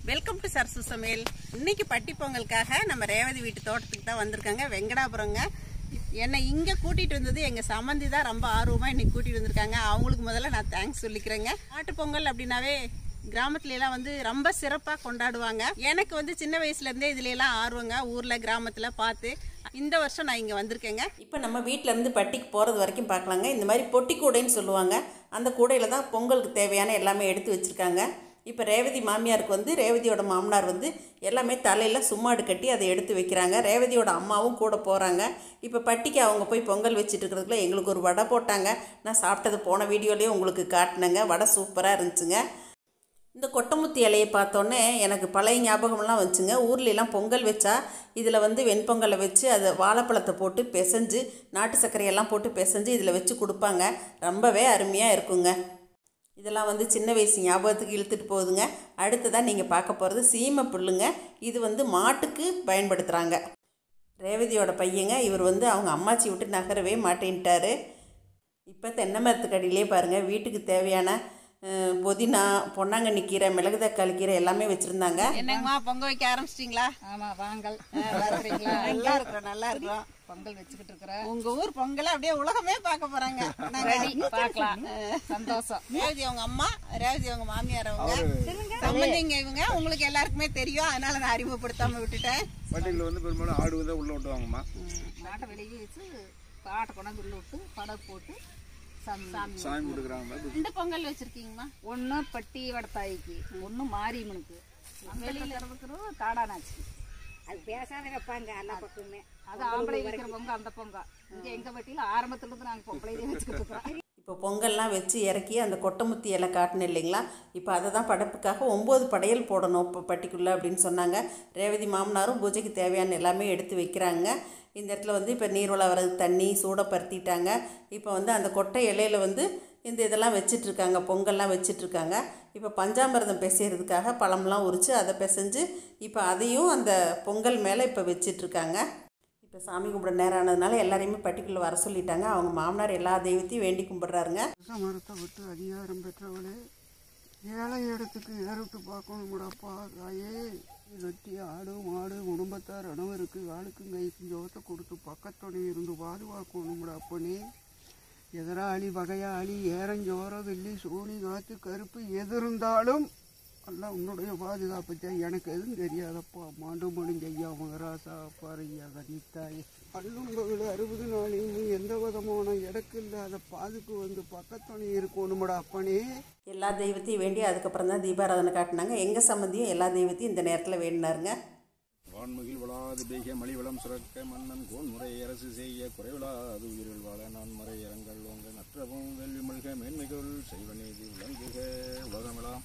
Welcome to Sarasu சமையல். இன்னைக்கு பட்டி பொங்கலுக்காக நம்ம ரேவதி வீட்டு தோட்டத்துக்கு தான் வந்திருக்காங்க. வெங்கடாபுரங்க. என்னை இங்கே கூட்டிகிட்டு வந்தது எங்கள் சம்மந்தி தான் ரொம்ப ஆர்வமாக இன்னைக்கு கூட்டிகிட்டு வந்திருக்காங்க. அவங்களுக்கு முதல்ல நான் தேங்க்ஸ் சொல்லிக்கிறேங்க. மாட்டு பொங்கல் அப்படின்னாவே கிராமத்துலலாம் ரொம்ப சிறப்பாக கொண்டாடுவாங்க. எனக்கு சின்ன வயசுலேருந்தே இதுலலாம் ஆர்வங்க. ஊரில் கிராமத்தில் பார்த்து இந்த வருஷம் நான் இங்கே வந்திருக்கேங்க. இப்போ நம்ம வீட்டிலேருந்து பட்டிக்கு போகிறது வரைக்கும் பார்க்கலாங்க. இந்த மாதிரி பொட்டி கூடைன்னு சொல்லுவாங்க. அந்த கூடையில் தான் பொங்கலுக்கு தேவையான எல்லாமே எடுத்து வச்சுருக்காங்க. இப்போ ரேவதி மாமியாருக்கு ரேவதியோட மாமனார் எல்லாமே தலையில் சும்மாடு கட்டி அதை எடுத்து வைக்கிறாங்க. ரேவதியோட அம்மாவும் கூட போகிறாங்க. இப்போ பட்டிக்கு அவங்க போய் பொங்கல் வச்சுட்டு இருக்கிறதுக்குள்ள எங்களுக்கு ஒரு வடை போட்டாங்க. நான் சாப்பிட்டது போன வீடியோலேயே உங்களுக்கு காட்டினேங்க. வடை சூப்பராக இருந்துச்சுங்க. இந்த கொட்டமுத்தி இலையை பார்த்தோன்னே எனக்கு பழைய ஞாபகம்லாம் வந்துச்சுங்க. ஊர்லெலாம் பொங்கல் வச்சா இதில் வெண்பொங்கலை வச்சு அதை வாழைப்பழத்தை போட்டு பிசைஞ்சு நாட்டு சர்க்கரையெல்லாம் போட்டு பிசைஞ்சு இதில் வச்சு கொடுப்பாங்க. ரொம்பவே அருமையாக இருக்குங்க. இதெல்லாம் சின்ன வயசு ஞாபகத்துக்கு இழுத்துட்டு போகுதுங்க. அடுத்ததான் நீங்கள் பார்க்க போகிறது சீமை புல்லுங்க. இது மாட்டுக்கு பயன்படுத்துகிறாங்க. ரேவதியோட பையங்க இவர் அவங்க அம்மாச்சி விட்டு நகரவே மாட்டேன்ட்டார். இப்போ தென்னை மரத்துக்கு அடியிலே பாருங்கள் வீட்டுக்கு தேவையான புதினா, பொன்னாங்கண்ணி கீரை, மிளகு தக்காளி கீரை எல்லாமே வச்சுருந்தாங்க. என்னங்கம்மா பொங்க வைக்க ஆரம்பிச்சிட்டிங்களா? ஆமாம், வாங்கல். நல்லா இருக்கிறோம், நல்லா இருக்கிறோம். பொங்கல் வச்சுக்கிட்டு இருக்கிறேன். உங்க ஊர் பொங்கலை அப்படியே உலகமே பார்க்க போறாங்க. பார்க்கலாம், சந்தோஷம். ரேவதி அவங்க அம்மா, ரேவதி அவங்க மாமியார், அவங்க சம்பந்திங்க. இவங்க உங்களுக்கு எல்லாருக்குமே தெரியும், அதனால நான் அறிமுகப்படுத்தாம விட்டுட்டேன். பட்டியல பெரும்பாலும் ஆடு உள்ள விட்டுவாங்கம்மா. மாட்டை வெளியே வச்சு ஆட்டை கொண்டாந்து உள்ள விட்டு படகு போட்டு சாமி கொடுக்குறாங்க. ரெண்டு பொங்கல் வச்சிருக்கீங்கம்மா. ஒன்று பட்டி வடத்தாய்க்கு, ஒன்று மாரியம்மனுக்கு, வெளியில் இருக்கிறது காடானாச்சு. அது பேசாத வைப்பாங்க எல்லா பக்கமே. அது ஆம்பளை வைக்கிற பொங்கல். அந்த பொங்கல் இங்கே எங்கள் பட்டியில் ஆரம்பத்துலேருந்து நாங்கள் பொங்கலையே வச்சுக்கிட்டு இருக்கிறோம். இப்போ பொங்கல்லாம் வச்சு இறக்கி அந்த கொட்டமுத்தி இலை காட்டணும் இல்லைங்களா? இப்போ அதை தான் படைப்புக்காக 9 படையல் போடணும் இப்போ பட்டிக்குள்ளே அப்படின்னு சொன்னாங்க. ரேவதி மாமனாரும் பூஜைக்கு தேவையான எல்லாமே எடுத்து வைக்கிறாங்க. இந்த இடத்துல இப்போ நீர்வள வரது தண்ணி சூடப்படுத்திட்டாங்க. இப்போ அந்த கொட்டை இலையில் இந்த இதெல்லாம் வச்சிட்ருக்காங்க, பொங்கல்லாம் வச்சிட்ருக்காங்க. இப்போ பஞ்சாமிர்தம் பிசைகிறதுக்காக பழம்லாம் உரித்து அதை பிசைஞ்சு இப்போ அதையும் அந்த பொங்கல் மேலே இப்போ வச்சிட்ருக்காங்க. இப்போ சாமி கும்பிட நேரம் ஆனதுனால எல்லாரையுமே பட்டிக்குள்ளே வர சொல்லிட்டாங்க. அவங்க மாமனார் எல்லா தெய்வத்தையும் வேண்டி கும்பிட்றாருங்க. மரத்தை விட்டு அதிகாரம் பெற்றவளே, ஏழை இடத்துக்கு ஏறிட்டு பார்க்கணும்டாப்பா தாயே. வெட்டி ஆடு மாடு குடும்பத்தார் அனைவருக்கு ஆளுக்கும் கைக்கும் ஜோத்தை கொடுத்து பக்கத்துணை இருந்து பாதுகாக்கணும்டா அப்பனே. எதிராளி வகையாளி ஏரஞ்சோர வெள்ளி சோனி காத்து கருப்பு எது இருந்தாலும் எல்லாம் உன்னுடைய பாதுகாப்பு தான். எனக்கு எதுவும் தெரியாதப்பா. மாண்டு முடிஞ்சையா மகராசா பாறையா கனித்தாயே. அள்ளும்பகல் 60 நாளையும் எந்த விதமான இடக்கு இல்லாத பாதுக்கு பக்கத்துணை இருக்கணும்டா அப்பனே. எல்லா தெய்வத்தையும் வேண்டி அதுக்கப்புறம் தான் தீபாராதனை காட்டினாங்க. எங்கள் சம்மந்தியும் எல்லா தெய்வத்தையும் இந்த நேரத்தில் வேண்டினாருங்க. வான்மகிழ் வளாது பெய்க மலி வளம் சுரக்க மன்னன் கோன் முறை அரசு செய்ய குறைவிலாது உயிரில் வாழ நான் முறை இரங்கள் ஓங்க நற்றவும் வெல்வி மல்க மேன்மைகள் செய்வநீதி விளங்குக உலகமெல்லாம்.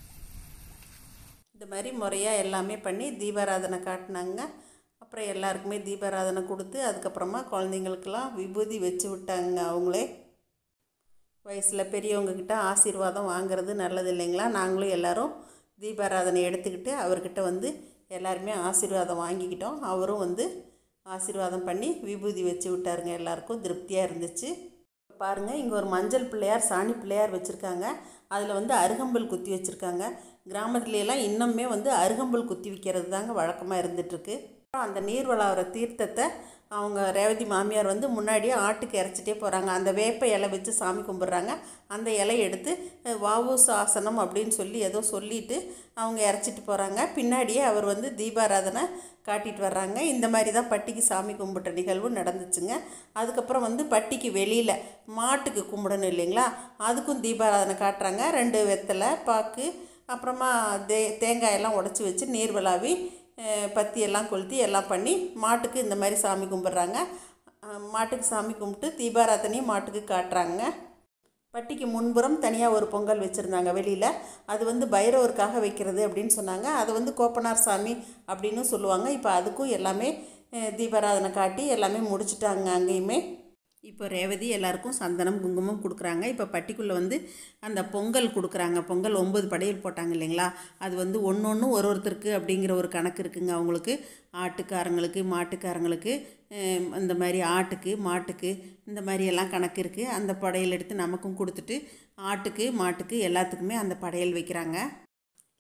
இந்த மாதிரி முறையாக எல்லாமே பண்ணி தீபாராதனை காட்டினாங்க. அப்புறம் எல்லாருக்குமே தீபாராதனை கொடுத்து அதுக்கப்புறமா குழந்தைங்களுக்கெல்லாம் விபூதி வச்சு விட்டாங்க. அவங்களே வயசில் பெரியவங்கக்கிட்ட ஆசீர்வாதம் வாங்கிறது நல்லது இல்லைங்களா? நாங்களும் எல்லோரும் தீபாராதனை எடுத்துக்கிட்டு அவர்கிட்ட எல்லாருமே ஆசீர்வாதம் வாங்கிக்கிட்டோம். அவரும் ஆசீர்வாதம் பண்ணி விபூதி வச்சு விட்டாருங்க. எல்லாருக்கும் திருப்தியாக இருந்துச்சு. பாருங்கள், இங்கே ஒரு மஞ்சள் பிள்ளையார், சாணி பிள்ளையார் வச்சுருக்காங்க. அதில் அருகம்புல் குத்தி வச்சுருக்காங்க. கிராமத்துலலாம் இன்னுமே அருகம்புல் குத்தி வைக்கிறது தாங்க வழக்கமாக இருந்துகிட்ருக்கு. அப்புறம் அந்த நீர்வளாவர தீர்த்தத்தை அவங்க ரேவதி மாமியார் முன்னாடியே ஆட்டுக்கு இறைச்சிட்டே போகிறாங்க. அந்த வேப்ப இலை வச்சு சாமி கும்பிட்றாங்க. அந்த இலையை எடுத்து வாவு சாசனம் அப்படின்னு சொல்லி ஏதோ சொல்லிவிட்டு அவங்க இறைச்சிட்டு போகிறாங்க. பின்னாடியே அவர் தீபாராதனை காட்டிட்டு வர்றாங்க. இந்த மாதிரி தான் பட்டிக்கு சாமி கும்பிட்ட நிகழ்வு நடந்துச்சுங்க. அதுக்கப்புறம் பட்டிக்கு வெளியில் மாட்டுக்கு கும்பிடணும் இல்லைங்களா? அதுக்கும் தீபாராதனை காட்டுறாங்க. 2 வெத்தலை பாக்கு அப்புறமா தேங்காயெல்லாம் உடச்சி வச்சு நீர் விளாவி பத்தியெல்லாம் கொளுத்தி எல்லாம் பண்ணி மாட்டுக்கு இந்த மாதிரி சாமி கும்பிட்றாங்க. மாட்டுக்கு சாமி கும்பிட்டு தீபாராதனையும் மாட்டுக்கு காட்டுறாங்க. பட்டிக்கு முன்புறம் தனியாக ஒரு பொங்கல் வச்சுருந்தாங்க வெளியில். அது பைரவருக்காக வைக்கிறது அப்படின்னு சொன்னாங்க. அது கோப்பனார் சாமி அப்படின்னு சொல்லுவாங்க. இப்போ அதுக்கும் எல்லாமே தீபாராதனை காட்டி எல்லாமே முடிச்சுட்டாங்க. அங்கேயுமே இப்போ ரேவதி எல்லாருக்கும் சந்தனம் குங்குமம் கொடுக்குறாங்க. இப்போ பட்டிக்குள்ளே அந்த பொங்கல் கொடுக்குறாங்க. பொங்கல் 9 படையல் போட்டாங்க இல்லைங்களா? அது ஒன்று ஒருத்தருக்கு அப்படிங்கிற ஒரு கணக்கு இருக்குங்க. அவங்களுக்கு ஆட்டுக்காரங்களுக்கு மாட்டுக்காரங்களுக்கு இந்த மாதிரி ஆட்டுக்கு மாட்டுக்கு இந்த மாதிரி எல்லாம் கணக்கு இருக்குது. அந்த படையல் எடுத்து நமக்கும் கொடுத்துட்டு ஆட்டுக்கு மாட்டுக்கு எல்லாத்துக்குமே அந்த படையல் வைக்கிறாங்க.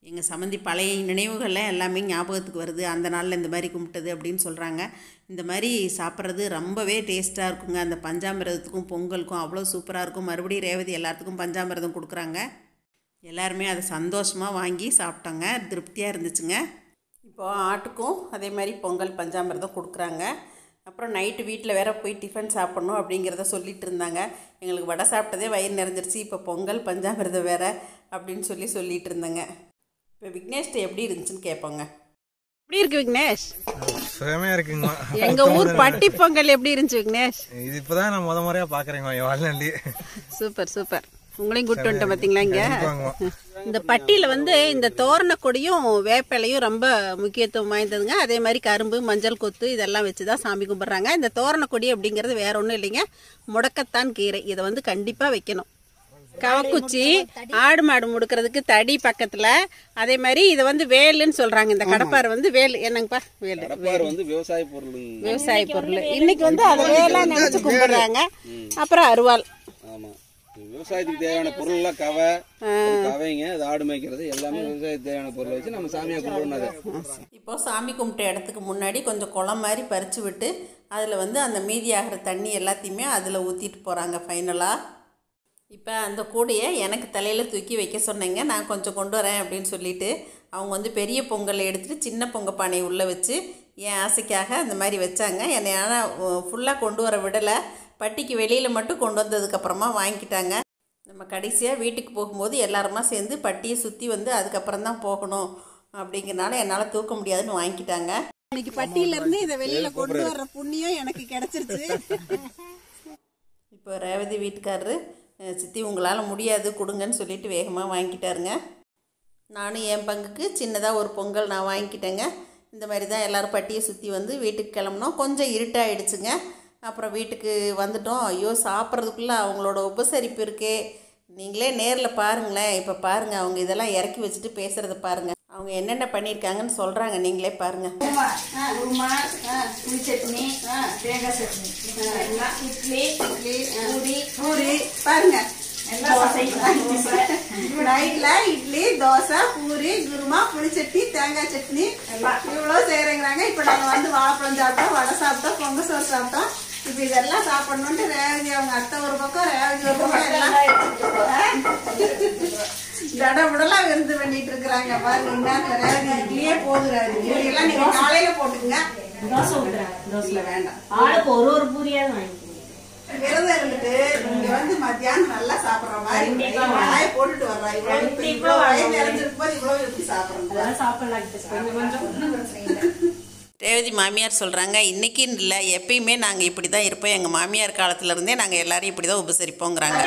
எங்கள் சம்மந்தி பழைய நினைவுகள்லாம் எல்லாமே ஞாபகத்துக்கு வருது, அந்த நாளில் இந்த மாதிரி கும்பிட்டது அப்படின்னு சொல்கிறாங்க. இந்த மாதிரி சாப்பிட்றது ரொம்பவே டேஸ்ட்டாக இருக்குங்க. அந்த பஞ்சாமிரதத்துக்கும் பொங்கலுக்கும் அவ்வளோ சூப்பராக இருக்கும். மறுபடியும் ரேவதி எல்லாத்துக்கும் பஞ்சாமிரதம் கொடுக்குறாங்க. எல்லாருமே அதை சந்தோஷமாக வாங்கி சாப்பிட்டாங்க, திருப்தியாக இருந்துச்சுங்க. இப்போது ஆட்டுக்கும் அதே மாதிரி பொங்கல் பஞ்சாமிரதம் கொடுக்குறாங்க. அப்புறம் நைட்டு வீட்டில் வேறு போய் டிஃபன் சாப்பிட்ணும் அப்படிங்கிறத சொல்லிகிட்டு இருந்தாங்க. எங்களுக்கு வடை சாப்பிட்டதே வயிறு நிறைஞ்சிருச்சு, இப்போ பொங்கல் பஞ்சாமிரதம் வேறு அப்படின்னு சொல்லிகிட்டு இருந்தாங்க. இப்போ விக்னேஷ்ட எப்படி இருந்துச்சுன்னு கேட்போங்க. எப்படி இருக்கு விக்னேஷ்? சுகமே இருக்குங்கம்மா. எங்கள் ஊர் பட்டி பொங்கல் எப்படி இருந்துச்சு விக்னேஷ்? இது இப்போதான் நான் முறையாக பார்க்குறேங்கம்மா என் வாழ்நாளி. Super super. உங்களையும் கூப்பிட்டு வந்துட்டேன் பார்த்தீங்களா? இங்கே இந்த பட்டியில் வந்து இந்த தோரண கொடியும் வேப்பிலையும் ரொம்ப முக்கியத்துவம் வாய்ந்ததுங்க. அதே மாதிரி கரும்பு, மஞ்சள் கொத்து இதெல்லாம் வச்சு தான் சாமி கும்பிட்றாங்க. இந்த தோரண கொடி அப்படிங்கிறது வேற ஒன்றும் இல்லைங்க, முடக்கத்தான் கீரை. இதை வந்து கண்டிப்பாக வைக்கணும். கவக்குச்சி, ஆடு மாடு முடுக்கிறதுக்கு தடி பக்கத்தில். அதே மாதிரி இதை வந்து வேலுன்னு சொல்கிறாங்க. இந்த கடப்பார் வந்து வேலு என்னங்கப்பா? வேலு வந்து விவசாய பொருள். இன்னைக்கு வந்து அதை வேலாக நினச்சி கும்பிட்றாங்க. அப்புறம் அருவாள். விவசாயத்துக்கு தேவையான பொருள் எல்லாம் கவைங்க, அது ஆடு மேய்க்கிறது எல்லாமே விவசாயத்துக்கு தேவையான பொருளை வச்சு நம்ம சாமியை கும்பிடுறது. இப்போ சாமி கும்பிட்ட இடத்துக்கு முன்னாடி கொஞ்சம் குளம் மாதிரி பறித்து விட்டு அதில் வந்து அந்த மீதி ஆகிற தண்ணி எல்லாத்தையுமே அதில் ஊற்றிட்டு போகிறாங்க ஃபைனலாக. இப்போ அந்த கூடையை எனக்கு தலையில் தூக்கி வைக்க சொன்னீங்க, நான் கொஞ்சம் கொண்டு வரேன் அப்படின்னு சொல்லிட்டு அவங்க வந்து பெரிய பொங்கலை எடுத்துகிட்டு சின்ன பொங்கல் பானையை உள்ளே வச்சு என் ஆசைக்காக அந்த மாதிரி வச்சாங்க. என்னை ஆனால் ஃபுல்லாக கொண்டு வர விடலை. பட்டிக்கு வெளியில் மட்டும் கொண்டு வந்ததுக்கப்புறமா வாங்கிக்கிட்டாங்க. நம்ம கடைசியாக வீட்டுக்கு போகும்போது எல்லாருமா சேர்ந்து பட்டியை சுற்றி வந்து அதுக்கப்புறம் தான் போகணும் அப்படிங்கிறனால என்னால் தூக்க முடியாதுன்னு வாங்கிக்கிட்டாங்க. இன்னைக்கு பட்டியிலேருந்து இதை வெளியில் கொண்டு வர்ற புண்ணியம் எனக்கு கிடச்சிருச்சு. இப்போ ரேவதி வீட்டுக்காரரு சித்தி உங்களால் முடியாது கொடுங்கன்னு சொல்லிட்டு வேகமாக வாங்கிக்கிட்டாருங்க. நானும் என் பங்குக்கு சின்னதாக ஒரு பொங்கல் நான் வாங்கிக்கிட்டேங்க. இந்த மாதிரி தான் எல்லோரும் பட்டியை சுற்றி வந்து வீட்டுக்கு கிளம்புனோம். கொஞ்சம் இருட்டாகிடுச்சுங்க. அப்புறம் வீட்டுக்கு வந்துட்டோம். ஐயோ சாப்பிட்றதுக்குள்ளே அவங்களோட உபசரிப்பு இருக்கே, நீங்களே நேரில் பாருங்களேன். இப்போ பாருங்கள், அவங்க இதெல்லாம் இறக்கி வச்சுட்டு பேசுகிறத பாருங்கள். அவங்க என்னென்ன பண்ணியிருக்காங்கன்னு சொல்கிறாங்க, நீங்களே பாருங்கள். குருமா, புளி சட்னி, தேங்காய் சட்னி, இட்லி, பூரி பாருங்கள். நைட்ல இட்லி, தோசை, பூரி, குருமா, புளி சட்னி, தேங்காய் சட்னி இவ்வளோ செய்யறேங்கிறாங்க. இப்போ நாங்கள் வந்து வாழைப்பழம் சாப்பிட்டோம், வடை சாப்பிட்டோம், பொங்கல் சோறு சாப்பிட்டோம். இப்போ இதெல்லாம் சாப்பிடணுன்ட்டு ரேவதி அவங்க அத்தை ஒரு பக்கம், ரேவதி ஒரு பக்கம் எல்லாம் தடபுடலாம் விருந்து பண்ணிட்டு இருக்கிறாங்க. பாருங்க, இன்னும் ரேவதி இட்லியே போகுறாரு. எல்லாம் நீங்க காலையில போட்டுக்குங்க. தோசை வேண்டாம், ஆளுக்கு ஒரு பூரியாவது வாங்கிக்கோங்க. விரதம் இருந்துட்டு நீங்க வந்து மத்தியானம் நல்லா சாப்பிடுற மாதிரி வாயை போட்டுட்டு வர்றா. இவ்வளவு வயது நிறைஞ்சிருக்கும் போது இவ்வளவு எப்படி சாப்பிடணும்? சாப்பிடலாம். ரேவதி மாமியார் சொல்கிறாங்க, இன்றைக்கின்னு இல்லை எப்பயுமே நாங்கள் இப்படி தான் இருப்போம். எங்கள் மாமியார் காலத்துலேருந்தே நாங்கள் எல்லோரும் இப்படி தான் உபசரிப்போங்கிறாங்க.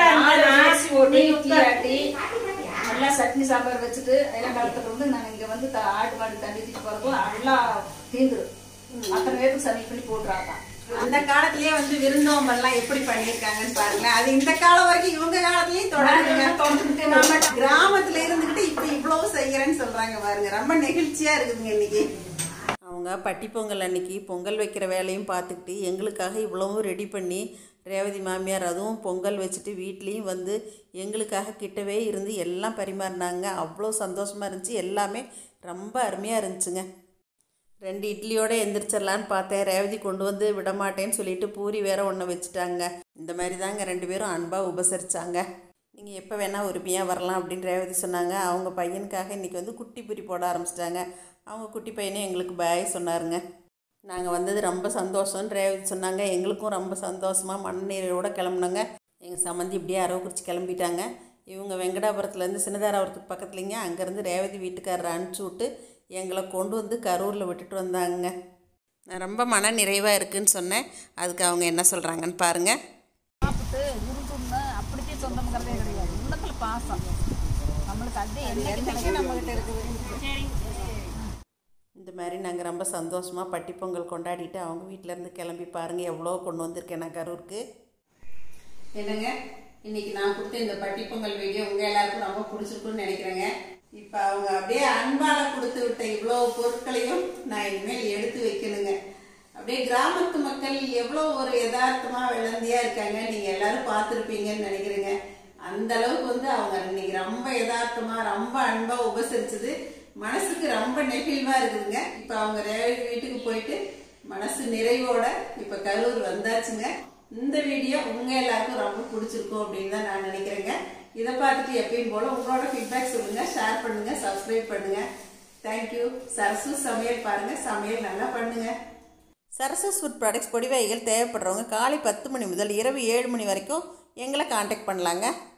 நல்லா சட்னி சாம்பார் வச்சுட்டு எல்லாம் காலத்துல வந்து நாங்கள் இங்கே வந்து ஆட்டு மாடு தண்ணி ஊற்றிட்டு போகிறப்போ நல்லா தீந்துடும். அத்தனை பேருக்கு சமையல் பண்ணி போட்டுறாங்க. அந்த காலத்திலேயே வந்து விருந்தோம்பெல்லாம் எப்படி பண்ணியிருக்காங்கன்னு பாருங்களேன். அது இந்த காலம் வரைக்கும் இவங்க காலத்திலயும் தொடர்ந்து நம்ம கிராமத்துல இருந்துகிட்டு இப்ப இவ்வளவு செய்யறேன்னு சொல்றாங்க பாருங்க. ரொம்ப நெகிழ்ச்சியா இருக்குதுங்க இன்னைக்கு. அவங்க பட்டி பொங்கல் அன்னைக்கு பொங்கல் வைக்கிற வேலையும் பார்த்துக்கிட்டு எங்களுக்காக இவ்வளவும் ரெடி பண்ணி ரேவதி மாமியார் அதுவும் பொங்கல் வச்சுட்டு வீட்லேயும் வந்து எங்களுக்காக கிட்டவே இருந்து எல்லாம் பரிமாறினாங்க. அவ்வளோ சந்தோஷமாக இருந்துச்சு. எல்லாமே ரொம்ப அருமையாக இருந்துச்சுங்க. 2 இட்லியோடு எந்திரிச்சிடலான்னு பார்த்தேன். ரேவதி கொண்டு வந்து விடமாட்டேன்னு சொல்லிட்டு பூரி வேற ஒன்று வச்சுட்டாங்க. இந்த மாதிரி தாங்க 2 பேரும் அன்பாக உபசரித்தாங்க. நீங்கள் எப்போ வேணால் உரிமையாக வரலாம் அப்படின்னு ரேவதி சொன்னாங்க. அவங்க பையனுக்காக இன்றைக்கி வந்து குட்டி பூரி போட ஆரம்பிச்சிட்டாங்க. அவங்க குட்டி பையனே எங்களுக்கு பாய் சொன்னாருங்க. நாங்கள் வந்தது ரொம்ப சந்தோஷம்னு ரேவதி சொன்னாங்க. எங்களுக்கும் ரொம்ப சந்தோஷமாக மண்ணீரோடு கிளம்புனாங்க. எங்கள் சம்மந்தி இப்படியே அரவக்குறிச்சி கிளம்பிட்டாங்க. இவங்க வெங்கடாபுரத்துலேருந்து சின்னதாராபுரத்துக்கு பக்கத்துலேங்க. அங்கேருந்து ரேவதி வீட்டுக்காரரை அனுப்பிச்சி விட்டு எங்களை கொண்டு வந்து கரூரில் விட்டுட்டு வந்தாங்க. நான் ரொம்ப மன நிறைவாக இருக்குதுன்னு சொன்னேன். அதுக்கு அவங்க என்ன சொல்கிறாங்கன்னு பாருங்கள். சாப்பிட்டு விருந்துன்னு அப்படியே சொந்தம்ங்கிறதே கிடையாது. உள்ளத்தில் பாசம் நம்மளுக்கு அது என்னைக்கு நம்மகிட்ட இருக்குது. இந்த மாதிரி நாங்கள் ரொம்ப சந்தோஷமாக பட்டி பொங்கல் கொண்டாடிட்டு அவங்க வீட்டிலேருந்து கிளம்பி பாருங்கள் எவ்வளோ கொண்டு வந்திருக்கேன் நான் கரூருக்கு. என்னங்க, இன்றைக்கி நான் கொடுத்த இந்த பட்டி பொங்கல் வீடியோ உங்கள் எல்லாருக்கும் ரொம்ப பிடிச்சிருக்குன்னு நினைக்கிறேங்க. இப்போ அவங்க அப்படியே அன்பால் கொடுத்து விட்ட இவ்வளோ பொருட்களையும் நான் இனிமேல் எடுத்து வைக்கணுங்க. அப்படியே கிராமத்து மக்கள் எவ்வளோ ஒரு யதார்த்தமாக விளந்தியாக இருக்காங்க. நீங்கள் எல்லோரும் பார்த்துருப்பீங்கன்னு நினைக்கிறேங்க. அந்த அளவுக்கு வந்து அவங்க இன்னைக்கு ரொம்ப யதார்த்தமாக ரொம்ப அன்பாக உபசரிச்சது மனசுக்கு ரொம்ப நெகிழ்வாக இருக்குதுங்க. இப்போ அவங்க ரேவதி வீட்டுக்கு போயிட்டு மனசு நிறைவோட இப்போ கரூர் வந்தாச்சுங்க. இந்த வீடியோ உங்கள் எல்லாருக்கும் ரொம்ப பிடிச்சிருக்கும் அப்படின்னு தான் நான் நினைக்கிறேங்க. இதை பார்த்துட்டு எப்பயும் போல் உங்களோட ஃபீட்பேக் சொல்லுங்கள், ஷேர் பண்ணுங்கள், சப்ஸ்கிரைப் பண்ணுங்கள். தேங்க்யூ. சரசு சமையல் பாருங்கள், சமையல் நல்லா பண்ணுங்கள். சரசு ஃபுட் ப்ராடக்ட்ஸ் பொடி வகைகள் தேவைப்படுறவங்க காலை 10 மணி முதல் இரவு 7 மணி வரைக்கும் எங்களை காண்டாக்ட் பண்ணலாங்க.